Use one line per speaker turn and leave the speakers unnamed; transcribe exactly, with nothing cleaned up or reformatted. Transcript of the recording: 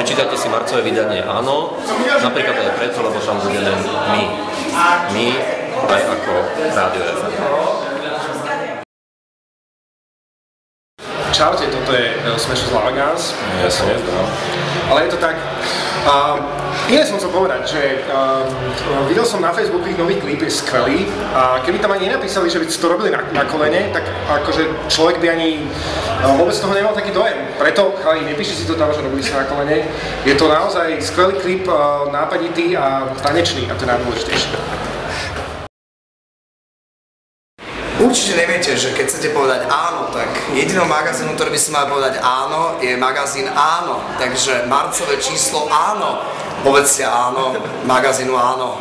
Prečítajte si marcové vydanie Áno, napríklad aj preto, lebo tam budeme my. My, aj ako Rádio ef em.
Čaute, toto je Smash Extravaganza.
Ja som nezdal.
Ale je to tak. Uh, iné som chcel povedať, že uh, videl som na Facebooku ich nový klip, je skvelý. A keby tam ani nenapísali, že by to robili na, na kolene, tak akože človek by ani uh, vôbec z toho nemal taký dojem. Preto, chalí, nepíšte si to tam, že robili sa na kolene. Je to naozaj skvelý klip, uh, nápaditý a tanečný, a to je najdôležitejšie.
Určite neviete, že keď chcete povedať áno, tak jedinou magazínu, ktorý by si mal povedať áno, je magazín Áno. Takže marcové číslo Áno. Povedzte áno, magazínu Áno.